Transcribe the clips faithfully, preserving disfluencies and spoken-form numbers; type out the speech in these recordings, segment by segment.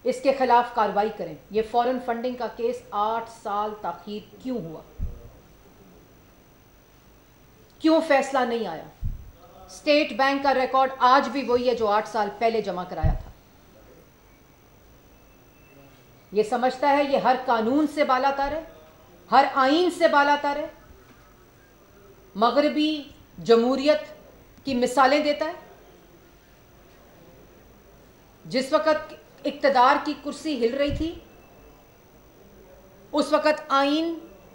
اس کے خلاف کارروائی کریں. یہ فورن فنڈنگ کا کیس آٹھ سال تاخیر کیوں ہوا؟ کیوں فیصلہ نہیں آیا؟ اسٹیٹ بینک کا ریکارڈ آج بھی وہی ہے جو آٹھ سال پہلے جمع کرایا تھا. یہ سمجھتا ہے یہ ہر قانون سے بالا تر ہے، ہر آئین سے بالا تر ہے، مغربی جمہوریت کی مثالیں دیتا ہے. جس وقت اقتدار کی کرسی ہل رہی تھی اس وقت آئین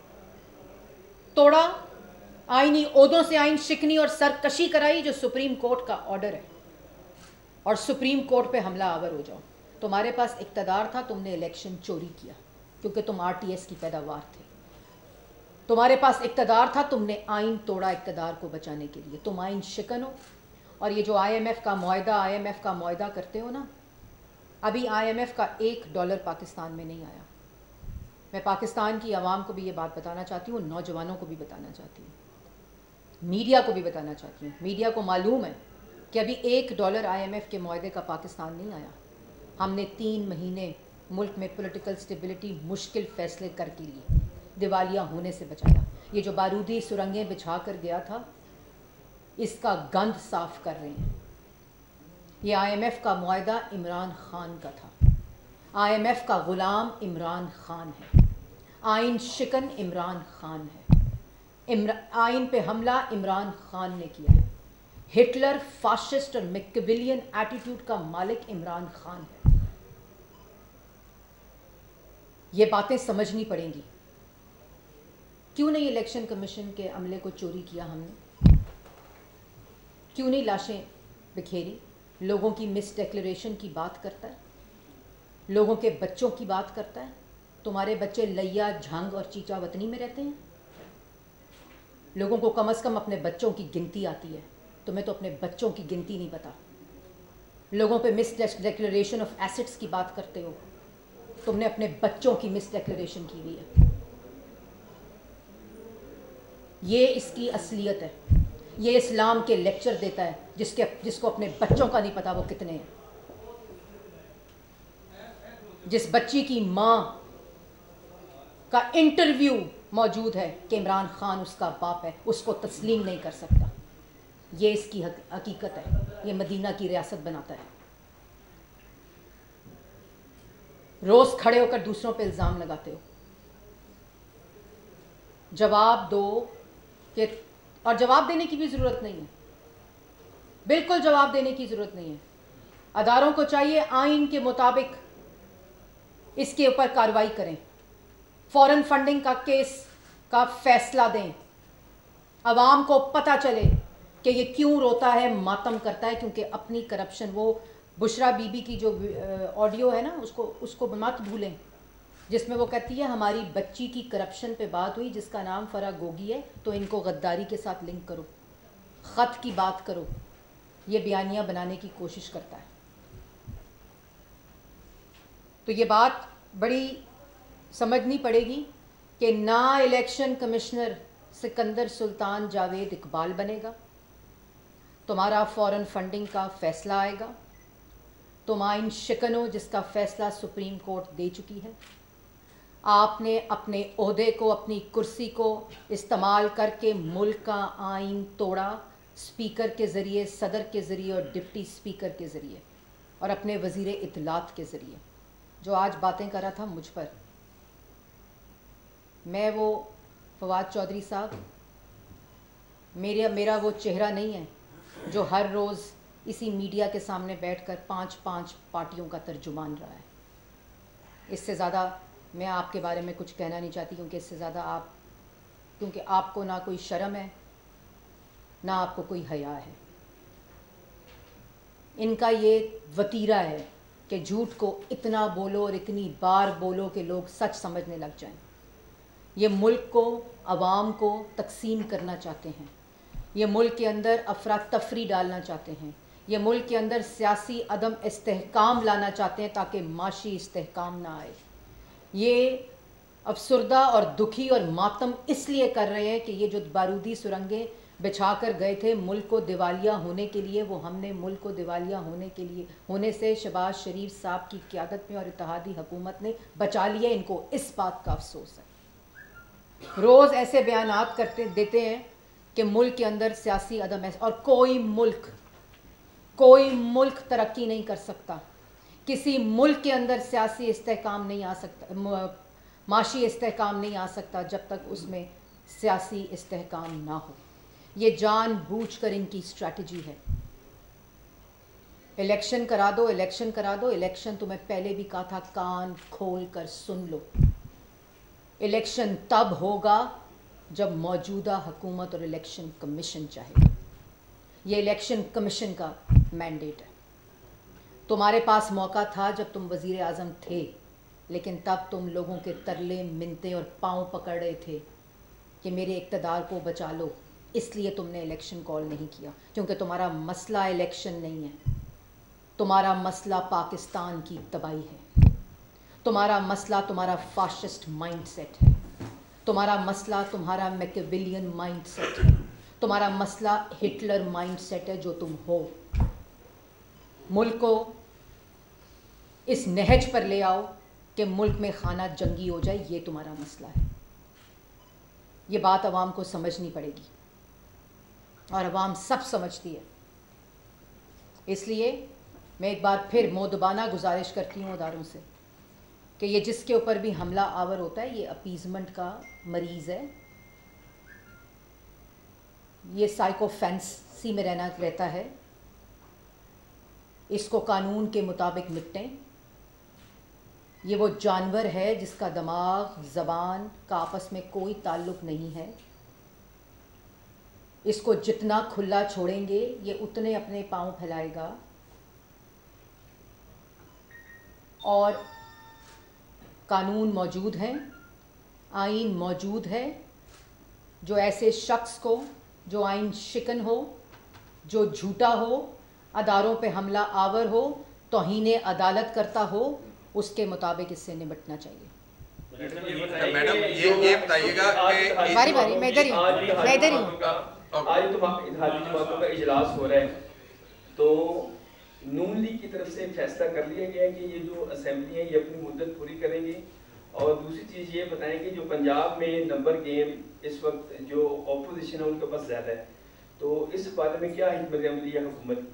توڑا، آئینی عہدوں سے آئین شکنی اور سرکشی کرائی، جو سپریم کورٹ کا آرڈر ہے، اور سپریم کورٹ پہ حملہ آور ہو جاؤ. تمہارے پاس اقتدار تھا، تم نے الیکشن چوری کیا کیونکہ تم آر ٹی ایس کی پیداوار تھے. تمہارے پاس اقتدار تھا، تم نے آئین توڑا اقتدار کو بچانے کے لیے. تم آئین شکن ہو. اور یہ جو آئی ایم ایف کا معاہدہ آئی ایم ایف کا معاہدہ کرتے ہو نا، ابھی آئی ایم ایف کا ایک ڈالر پاکستان میں نہیں آیا. میں پاکستان کی عوام کو بھی یہ بات بتانا چاہتی ہوں، نوجوانوں کو بھی بتانا چاہتی ہوں، میڈیا کو بھی بتانا چاہتی ہوں. میڈیا کو معلوم ہے کہ ابھی ایک ڈالر آئی ایم ایف کے معاہدے کا پاکستان نہیں آیا. ہم نے تین مہینے ملک میں پولیٹیکل سٹیبلٹی مشکل فیصلے کر کے لیے دیوالیہ ہونے سے بچایا. یہ جو بارودی سرنگیں بچھا کر گیا تھا اس کا گند صاف کر رہے ہیں. یہ آئی ایم ایف کا معاہدہ عمران خان کا تھا. آئی ایم ایف کا غلام عمران خان ہے. آئین شکن عمران خان ہے. آئین پہ حملہ عمران خان نے کیا ہے. ہٹلر، فاشسٹ اور میکیولین ایٹیٹیوڈ کا مالک عمران خان ہے. یہ باتیں سمجھنی پڑیں گی. کیوں نہیں الیکشن کمیشن کے عملے کو چوری کیا ہم نے؟ کیوں نہیں لاشیں بکھیری؟ لوگوں کی مس ڈیکلیریشن کی بات کرتا ہے، لوگوں کے بچوں کی بات کرتا ہے. تمہارے بچے لیا، جھنگ اور چیچا وطنی میں رہتے ہیں. لوگوں کو کم از کم اپنے بچوں کی گنتی آتی ہے، تمہیں تو اپنے بچوں کی گنتی نہیں پتا. لوگوں پہ مس ڈیکلیریشن آف ایسٹس کی بات کرتے ہو، تم نے اپنے بچوں کی مس ڈیکلیریشن کی ہوئی ہے. یہ اس کی اصلیت ہے. یہ اسلام کے لیکچر دیتا ہے جس کے جس کو اپنے بچوں کا نہیں پتا وہ کتنے ہیں. جس بچی کی ماں کا انٹرویو موجود ہے کہ عمران خان اس کا باپ ہے، اس کو تسلیم نہیں کر سکتا. یہ اس کی حقیقت ہے. یہ مدینہ کی ریاست بناتا ہے. روز کھڑے ہو کر دوسروں پہ الزام لگاتے ہو. جواب دو کہ، اور جواب دینے کی بھی ضرورت نہیں ہے، بالکل جواب دینے کی ضرورت نہیں ہے. اداروں کو چاہیے آئین کے مطابق اس کے اوپر کارروائی کریں. فورن فنڈنگ کا کیس کا فیصلہ دیں. عوام کو پتہ چلے کہ یہ کیوں روتا ہے، ماتم کرتا ہے، کیونکہ اپنی کرپشن. وہ بشرا بی بی کی جو آڈیو ہے نا، اس کو اس کو مت بھولیں، جس میں وہ کہتی ہے ہماری بچی کی کرپشن پہ بات ہوئی جس کا نام فرا گوگی ہے، تو ان کو غداری کے ساتھ لنک کرو، خط کی بات کرو. یہ بیانیہ بنانے کی کوشش کرتا ہے. تو یہ بات بڑی سمجھنی پڑے گی کہ نہ الیکشن کمشنر سکندر سلطان جاوید اقبال بنے گا. تمہارا فورن فنڈنگ کا فیصلہ آئے گا. تم آئین شکن ہو جس کا فیصلہ سپریم کورٹ دے چکی ہے. آپ نے اپنے عہدے کو، اپنی کرسی کو استعمال کر کے ملک کا آئین توڑا، اسپیکر کے ذریعے، صدر کے ذریعے اور ڈپٹی اسپیکر کے ذریعے، اور اپنے وزیر اطلاعات کے ذریعے. جو آج باتیں کر رہا تھا مجھ پر، میں وہ فواد چودھری صاحب، میرا میرا وہ چہرہ نہیں ہے جو ہر روز اسی میڈیا کے سامنے بیٹھ کر پانچ پانچ پارٹیوں کا ترجمان رہا ہے. اس سے زیادہ میں آپ کے بارے میں کچھ کہنا نہیں چاہتی، کیونکہ اس سے زیادہ آپ کیونکہ آپ کو نہ کوئی شرم ہے، نہ آپ کو کوئی حیا ہے. ان کا یہ وتیرہ ہے کہ جھوٹ کو اتنا بولو اور اتنی بار بولو کہ لوگ سچ سمجھنے لگ جائیں. یہ ملک کو، عوام کو تقسیم کرنا چاہتے ہیں. یہ ملک کے اندر افراتفری ڈالنا چاہتے ہیں. یہ ملک کے اندر سیاسی عدم استحکام لانا چاہتے ہیں تاکہ معاشی استحکام نہ آئے. یہ افسردہ اور دکھی اور ماتم اس لیے کر رہے ہیں کہ یہ جو بارودی سرنگیں بچھا کر گئے تھے ملک کو دیوالیہ ہونے کے لیے، وہ ہم نے ملک کو دیوالیہ ہونے کے لیے ہونے سے شہباز شریف صاحب کی قیادت میں اور اتحادی حکومت نے بچا لیا. ان کو اس بات کا افسوس ہے. روز ایسے بیانات کرتے دیتے ہیں کہ ملک کے اندر سیاسی عدم ہے، اور کوئی ملک کوئی ملک ترقی نہیں کر سکتا. کسی ملک کے اندر سیاسی استحکام نہیں آ سکتا، معاشی استحکام نہیں آ سکتا جب تک اس میں سیاسی استحکام نہ ہو. یہ جان بوجھ کر ان کی اسٹریٹجی ہے. الیکشن کرا دو، الیکشن کرا دو. الیکشن تو میں پہلے بھی کہا تھا، کان کھول کر سن لو. الیکشن تب ہوگا جب موجودہ حکومت اور الیکشن کمیشن چاہے گا. یہ الیکشن کمیشن کا مینڈیٹ ہے. تمہارے پاس موقع تھا جب تم وزیر اعظم تھے، لیکن تب تم لوگوں کے ترلے منتیں اور پاؤں پکڑ رہے تھے کہ میرے اقتدار کو بچا لو. اس لیے تم نے الیکشن کال نہیں کیا، کیونکہ تمہارا مسئلہ الیکشن نہیں ہے. تمہارا مسئلہ پاکستان کی تباہی ہے. تمہارا مسئلہ تمہارا فاشسٹ مائنڈ سیٹ ہے. تمہارا مسئلہ تمہارا میکیویلین مائنڈ سیٹ ہے. تمہارا مسئلہ ہٹلر مائنڈ سیٹ ہے جو تم ہو. ملک کو اس نہج پر لے آؤ کہ ملک میں خانہ جنگی ہو جائے. یہ تمہارا مسئلہ ہے. یہ بات عوام کو سمجھنی پڑے گی، اور عوام سب سمجھتی ہے. اس لیے میں ایک بار پھر مؤدبانہ گزارش کرتی ہوں اداروں سے کہ یہ جس کے اوپر بھی حملہ آور ہوتا ہے، یہ اپیزمنٹ کا مریض ہے. یہ سائیکو فینسی میں رہنا رہتا ہے. اس کو قانون کے مطابق نپٹیں. یہ وہ جانور ہے جس کا دماغ زبان کا آپس میں کوئی تعلق نہیں ہے. اس کو جتنا کھلا چھوڑیں گے یہ اتنے اپنے پاؤں پھیلائے گا. اور قانون موجود ہیں، آئین موجود ہے. جو ایسے شخص کو جو آئین شکن ہو، جو جھوٹا ہو، اداروں پہ حملہ آور ہو، توہین عدالت کرتا ہو، اس کے مطابق اس سے نمٹنا چاہیے. میڈم یہ بتائیے گا کہ باری باری میں ادھر ہی ہوں میں ادھر ہی ہوں آج تو اتحادی جماعتوں کا اجلاس ہو رہا ہے، تو نون لیگ کی طرف سے فیصلہ کر لیا گیا ہے کہ یہ جو اسمبلی ہیں یہ اپنی مدت پوری کریں گے. اور دوسری چیز یہ بتائیں کہ جو پنجاب میں نمبر گیم اس وقت جو اپوزیشن ہے ان کے پاس زیادہ ہے، تو اس بارے میں کیا حکمت عملی ہے حکومت کی؟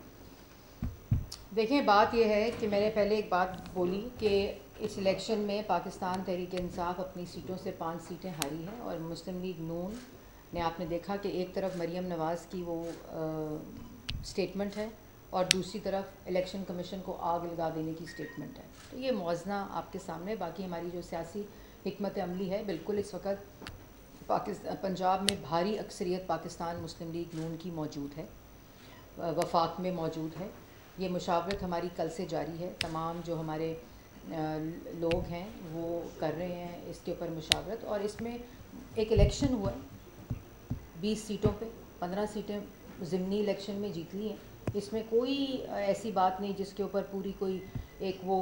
دیکھیں، بات یہ ہے کہ میں نے پہلے ایک بات بولی کہ اس الیکشن میں پاکستان تحریک انصاف اپنی سیٹوں سے پانچ سیٹیں ہاری ہیں، اور مسلم لیگ نون نے آپ نے دیکھا کہ ایک طرف مریم نواز کی وہ اسٹیٹمنٹ ہے اور دوسری طرف الیکشن کمیشن کو آگ لگا دینے کی اسٹیٹمنٹ ہے. تو یہ موازنہ آپ کے سامنے. باقی ہماری جو سیاسی حکمت عملی ہے، بالکل اس وقت پاکستان پنجاب میں بھاری اکثریت پاکستان مسلم لیگ نون کی موجود ہے، وفاق میں موجود ہے. یہ مشاورت ہماری کل سے جاری ہے. تمام جو ہمارے لوگ ہیں وہ کر رہے ہیں اس کے اوپر مشاورت. اور اس میں ایک الیکشن ہوا ہے بیس سیٹوں پہ، پندرہ سیٹیں ضمنی الیکشن میں جیت لی ہیں. اس میں کوئی ایسی بات نہیں جس کے اوپر پوری کوئی ایک وہ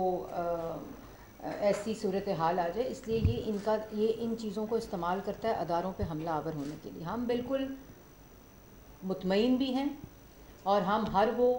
ایسی صورتحال آ جائے. اس لیے یہ ان کا یہ ان چیزوں کو استعمال کرتا ہے اداروں پہ حملہ آور ہونے کے لیے. ہم بالکل مطمئن بھی ہیں، اور ہم ہر وہ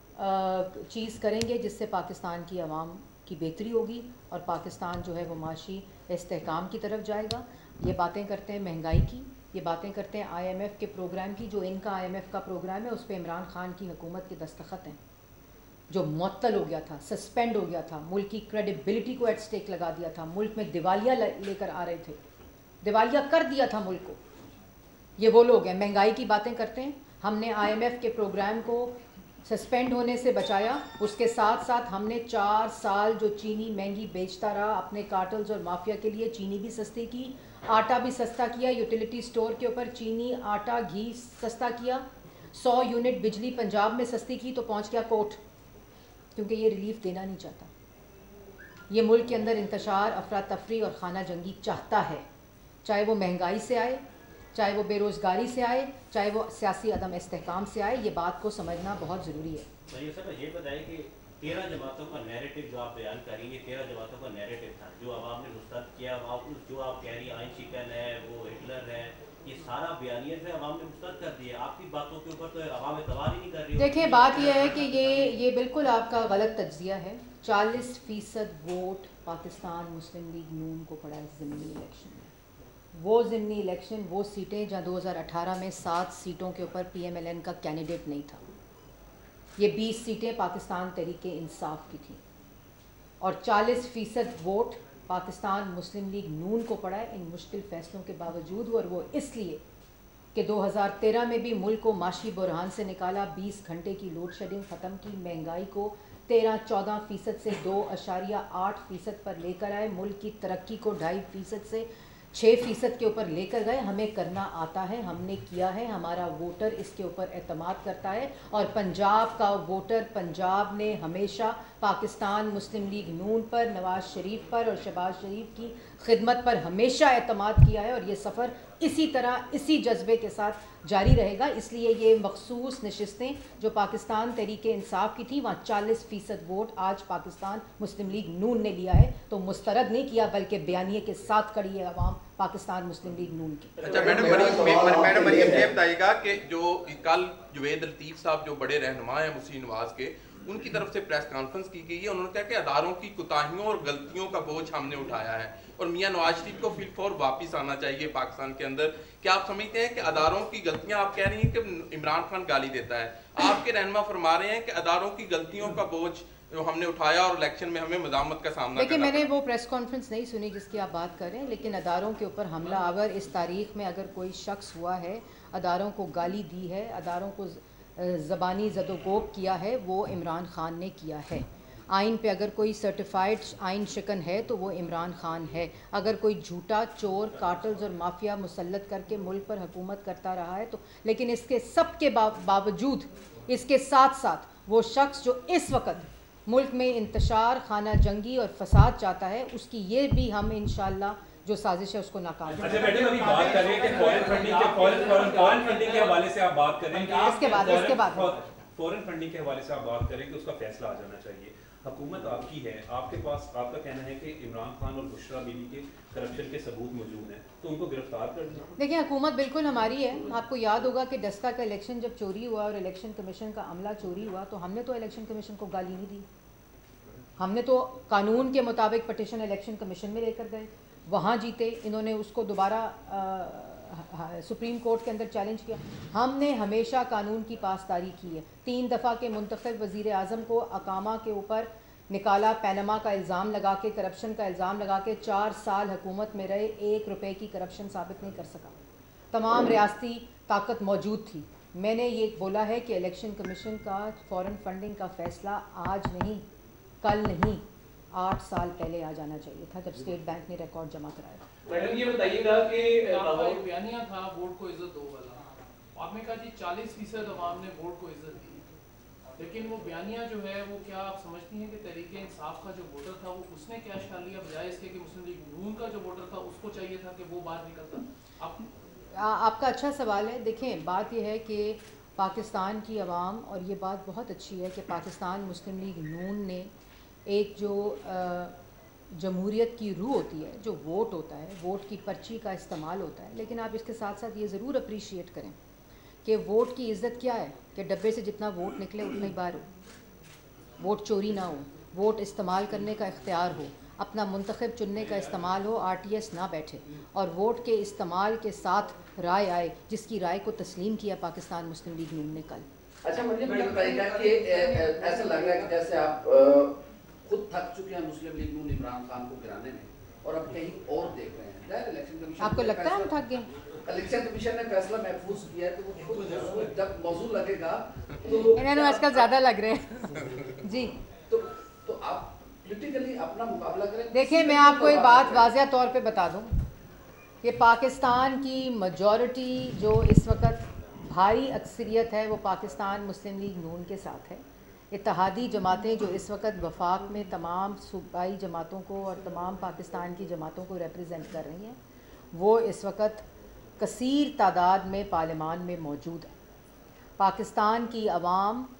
چیز کریں گے جس سے پاکستان کی عوام کی بہتری ہوگی اور پاکستان جو ہے وہ معاشی استحکام کی طرف جائے گا. یہ باتیں کرتے ہیں مہنگائی کی، یہ باتیں کرتے ہیں آئی ایم ایف کے پروگرام کی. جو ان کا آئی ایم ایف کا پروگرام ہے اس پہ عمران خان کی حکومت کے دستخط ہیں، جو معطل ہو گیا تھا، سسپینڈ ہو گیا تھا، ملک کی کریڈیبلٹی کو ایٹ سٹیک لگا دیا تھا، ملک میں دیوالیہ لے کر آ رہے تھے، دیوالیہ کر دیا تھا ملک کو. یہ وہ لوگ ہیں مہنگائی کی باتیں کرتے ہیں. ہم نے آئی ایم ایف کے پروگرام کو سسپینڈ ہونے سے بچایا. اس کے ساتھ ساتھ ہم نے چار سال جو چینی مہنگی بیچتا رہا اپنے کارٹلز اور مافیا کے لیے، چینی بھی سستی کی، آٹا بھی سستا کیا. یوٹیلیٹی سٹور کے اوپر چینی، آٹا، گھی سستا کیا. سو یونٹ بجلی پنجاب میں سستی کی تو پہنچ گیا کوٹ، کیونکہ یہ ریلیف دینا نہیں چاہتا. یہ ملک کے اندر انتشار، افراتفری اور خانہ جنگی چاہتا ہے، چاہے وہ مہنگائی سے آئے، چاہے وہ بے روزگاری سے آئے، چاہے وہ سیاسی عدم استحکام سے آئے. یہ بات کو سمجھنا بہت ضروری ہے. یہ بتائیں کہ तेरह जमातों का नैरेटिव जो आप बयान करेंगे, तेरह जमातों का नैरेटिव था जो अवाम ने मुस्तरद किया, आप जो आप कह रही हैं आइन शिकन है, वो हिटलर है, ये सारा बयानिया जो है अवाम ने मुस्तरद कर दिया। आपकी बातों के ऊपर तो अवाम एतबार ही नहीं कर रही। देखिए बात यह है कि ये ये बिल्कुल आपका गलत तज्जिया है। चालीस फ़ीसद वोट पाकिस्तान मुस्लिम लीग नून को पड़ा है ज़िमनी इलेक्शन में। वो ज़िमनी इलेक्शन, वो सीटें जहाँ दो हज़ार अठारह में सात सीटों के ऊपर पी एम एल एन का कैंडिडेट नहीं था, ये बीस सीटें पाकिस्तान तहरीक इंसाफ की थी और चालीस फ़ीसद वोट पाकिस्तान मुस्लिम लीग नून को पड़ा है इन मुश्किल फ़ैसलों के बावजूद। और वो इसलिए कि दो हज़ार तेरह में भी मुल्क को माशी बुरहान से निकाला, बीस घंटे की लोड शेडिंग ख़त्म की, महंगाई को तेरह चौदह फ़ीसद से दो अशारिया आठ फ़ीसद पर लेकर आए, मुल्क की तरक्की को ढाई फ़ीसद से छः फ़ीसद के ऊपर लेकर गए। हमें करना आता है, हमने किया है, हमारा वोटर इसके ऊपर एतमाद करता है। और पंजाब का वोटर, पंजाब ने हमेशा पाकिस्तान मुस्लिम लीग नून पर, नवाज़ शरीफ पर और शहबाज शरीफ की खिदमत पर हमेशा एतमाद किया है और ये सफ़र इसी तरह इसी जज्बे के साथ जारी रहेगा। इसलिए ये मखसूस नशिस्तें जो पाकिस्तान तहरीक इंसाफ की थी, वहाँ चालीस फ़ीसद वोट आज पाकिस्तान मुस्लिम लीग नून ने लिया है। तो मुस्तरद नहीं किया बल्कि बयानिए के साथ खड़ी है अवाम पाकिस्तान मुस्लिम लीग नून की। अच्छा मैडम मरीम मैडम मरीम ये बताइएगा कि जो कल जुवेद लतीफ़ साहब जो बड़े रहनुमा हैं मुस्लिम नवाज के, उनकी तरफ से प्रेस कॉन्फ्रेंस की गई है, उन्होंने कहा कि अदारों की कोताहियों और गलतियों का बोझ हमने उठाया है और मियां नवाज शरीफ को फिलफौर वापस आना चाहिए पाकिस्तान के अंदर। क्या आप समझते हैं कि अदारों की गलतियां, आप कह रही हैं कि इमरान खान गाली देता है, आपके रहनुमा फरमा रहे हैं कि अदारों की गलतियों का बोझ जो हमने उठाया और इलेक्शन में हमें मज़ामत का सामना देखिए मैंने वो प्रेस कॉन्फ्रेंस नहीं सुनी जिसकी आप बात कर रहे हैं, लेकिन अदारों के ऊपर हमला अगर इस तारीख़ में अगर कोई शख्स हुआ है, अदारों को गाली दी है, अदारों को ज़बानी ज़दोकोब किया है, वो इमरान खान ने किया है। आइन पे अगर कोई सर्टिफाइड आइन शिकन है तो वो इमरान खान है। अगर कोई झूठा चोर, कार्टल्स और माफिया मुसल्लत करके मुल्क पर हुकूमत करता रहा है तो, लेकिन इसके सब के बावजूद, इसके साथ साथ वो शख्स जो इस वक्त मुल्क में इंतशार, खाना जंगी और फसाद चाहता है, उसकी ये भी हम इंशाअल्लाह जो साजिश है उसको नाकाम। अच्छा मैडम अभी बात कर रहे हैं कि फॉरेन फंडिंग के फॉरेन फॉरेन फंडिंग के हवाले से आप बात कर रहे हैं, इसके बाद इसके बाद फॉरेन फंडिंग के हवाले से आप बात करें कि उसका फैसला आ जाना चाहिए। हुकूमत आपकी है, आपके पास आपका कहना है कि इमरान खान और बुशरा बीबी के करप्शन के सबूत मौजूद हैं, तो उनको गिरफ्तार कर दें। देखिए हुकूमत बिल्कुल हमारी है। आपको याद होगा कि डस्का का इलेक्शन जब चोरी हुआ और इलेक्शन कमीशन का अमला चोरी हुआ तो हमने तो इलेक्शन कमीशन को गाली नहीं दी, हमने तो कानून के मुताबिक पटिशन इलेक्शन कमीशन में लेकर गए, वहाँ जीते, इन्होंने उसको दोबारा सुप्रीम कोर्ट के अंदर चैलेंज किया। हमने हमेशा कानून की पासदारी की है। तीन दफ़ा के मुंतखब वज़ीर आज़म को अकामा के ऊपर निकाला, पैनमा का इल्ज़ाम लगा के, करप्शन का इल्ज़ाम लगा के, चार साल हुकूमत में रहे, एक रुपए की करप्शन साबित नहीं कर सका। तमाम रियासती ताकत मौजूद थी। मैंने ये बोला है कि इलेक्शन कमीशन का फॉरेन फंडिंग का फ़ैसला आज नहीं, कल नहीं, आठ साल पहले आ जाना चाहिए था जब स्टेट बैंक ने रिकॉर्ड जमा कराया। मैडम ये बताइएगा कि आपका एक बयानिया था वोट को इज्जत दो वाला, आपने कहा जी चालीस फीसद अवाम ने वोट को इज्जत दी, लेकिन वो बयानिया जो है वो क्या आप समझती हैं कि तहरीक इंसाफ का जो वोटर था वो उसने क्या शान लिया, बजाय इसके कि मुस्लिम लीग नून का जो वोटर था उसको चाहिए था कि वो बाहर निकलता? आप आ, आपका अच्छा सवाल है। देखें बात यह है कि पाकिस्तान की आवाम, और ये बात बहुत अच्छी है कि पाकिस्तान मुस्लिम लीग नून ने एक जो जमहूरियत की रूह होती है, जो वोट होता है, वोट की पर्ची का इस्तेमाल होता है, लेकिन आप इसके साथ साथ ये ज़रूर अप्रीशिएट करें कि वोट की इज़्ज़त क्या है कि डब्बे से जितना वोट निकले उतना ही बार हो, वोट चोरी ना हो, वोट इस्तेमाल करने का इख्तियार हो, अपना मुंतखब चुनने का इस्तेमाल हो, आर टी एस ना बैठे और वोट के इस्तेमाल के साथ राय आए, जिसकी राय को तस्लीम किया पाकिस्तान मुस्लिम लीग नून ने कल। अच्छा मतलब ये बताइएगा कि ऐसा लग रहा है कि जैसे आप खुद थक चुके हैं मुस्लिम लीग नून इमरान खान को गिराने में और अब कहीं और देख रहे हैं। इलेक्शन कमीशन आपको लगता है हम थक गए? इलेक्शन कमीशन ने फैसला महफूज किया है तो वो खुद जब मौजूद लगेगा तो इन्हें आजकल ज़्यादा लग रहे हैं जी। तो तो आप पॉलिटिकली अपना मुकाबला करें। देखिए मैं आपको एक बात वाज़िया तौर पे बता दूं कि पाकिस्तान की मेजॉरिटी जो इस वक्त भारी अक्सरियत है वो पाकिस्तान मुस्लिम लीग नून के साथ है। इत्तेहादी जमातें जो इस वक्त वफाक में तमाम सूबाई जमातों को और तमाम पाकिस्तान की जमातों को रिप्रेजेंट कर रही हैं, वो इस वक्त कसीर तादाद में पार्लियामान में मौजूद है। पाकिस्तान की आवाम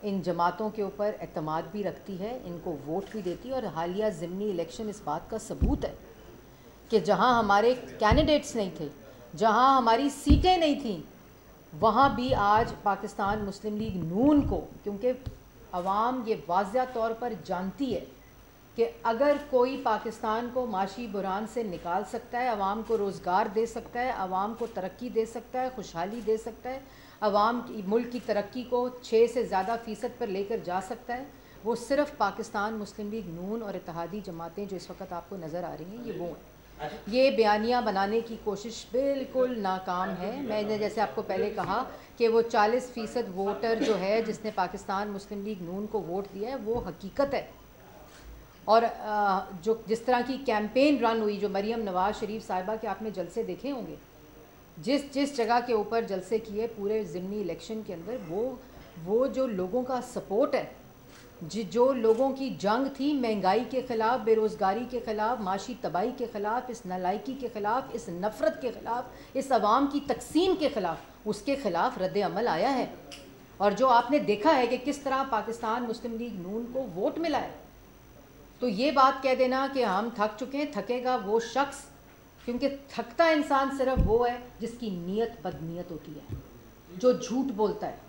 ان جماعتوں کے اوپر اعتماد بھی رکھتی ہے، ان کو ووٹ بھی دیتی ہے، اور حالیہ ضمنی الیکشن اس بات کا ثبوت ہے کہ جہاں ہمارے کینڈیڈیٹس نہیں تھے، جہاں ہماری سیٹیں نہیں تھیں، وہاں بھی آج پاکستان مسلم لیگ نون کو، کیونکہ عوام یہ واضح طور پر جانتی ہے کہ اگر کوئی پاکستان کو معاشی بحران سے نکال سکتا ہے، عوام کو روزگار دے سکتا ہے، عوام کو ترقی دے سکتا ہے، خوشحالی دے سکتا ہے، عوام کی ملک کی ترقی کو چھ سے زیادہ فیصد پر لے کر جا سکتا ہے، وہ صرف پاکستان مسلم لیگ نون اور اتحادی جماعتیں جو اس وقت آپ کو نظر آ رہی ہیں یہ وہ ہیں۔ یہ بیانیہ بنانے کی کوشش بالکل ناکام ہے۔ میں نے جیسے آپ کو پہلے کہا کہ وہ چالیس فیصد ووٹر جو ہے جس نے پاکستان مسلم لیگ نون کو ووٹ دیا ہے وہ حقیقت ہے، اور جو جس طرح کی کیمپین رن ہوئی، جو مریم نواز شریف صاحبہ کے آپ نے جلسے دیکھے ہوں گے، جس جس جگہ کے اوپر جلسے کیے پورے ضمنی الیکشن کے اندر، وہ وہ جو لوگوں کا سپورٹ ہے، جو لوگوں کی جنگ تھی مہنگائی کے خلاف، بے روزگاری کے خلاف، معاشی تباہی کے خلاف، اس نالائکی کے خلاف، اس نفرت کے خلاف، اس عوام کی تقسیم کے خلاف، اس کے خلاف رد عمل آیا ہے، اور جو آپ نے دیکھا ہے کہ کس طرح پاکستان مسلم لیگ نون کو ووٹ ملا ہے۔ تو یہ بات کہہ دینا کہ ہم تھک چکے ہیں، تھکے گا وہ شخص، کیونکہ تھکتا انسان صرف وہ ہے جس کی نیت بد نیت ہوتی ہے، جو جھوٹ بولتا ہے،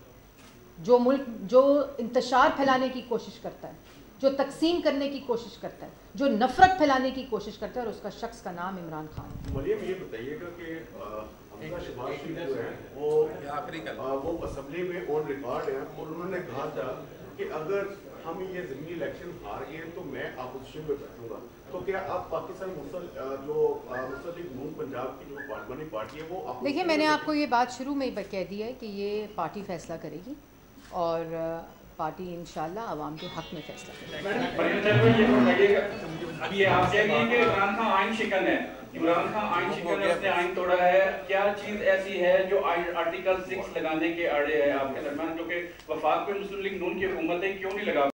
جو ملک جو انتشار پھیلانے کی کوشش کرتا ہے، جو تقسیم کرنے کی کوشش کرتا ہے، جو نفرت پھیلانے کی کوشش کرتا ہے، اور اس کا شخص کا نام عمران خان ہے۔ مریم یہ بتائیے گا کہ حمزہ شہباز شریف جو ہے وہ وہ اسمبلی میں آن ریکارڈ ہیں، اور انہوں نے کہا تھا کہ اگر ہم یہ ضمنی الیکشن ہار گئے تو میں اپوزیشن میں بیٹھوں گا، تو کیا اب پاکستان مسل جو مسلم لیگ نون پنجاب کی جو پارلیمانی پارٹی ہے وہ؟ دیکھیے میں نے آپ کو یہ بات شروع میں ہی کہہ دی ہے کہ یہ پارٹی فیصلہ کرے گی، اور پارٹی انشاءاللہ عوام کے حق میں فیصلہ کرے گی۔ ابھی آپ کہہ رہی ہیں کہ عمران خان آئین شکن ہے، عمران خان آئین شکن ہے، اس نے آئین توڑا ہے، کیا چیز ایسی ہے جو آرٹیکل سکس لگانے کے آڑے ہے آپ کے درمیان، جو کہ وفاق پہ مسلم لیگ نون کی حکومت ہے، کیوں نہیں لگا؟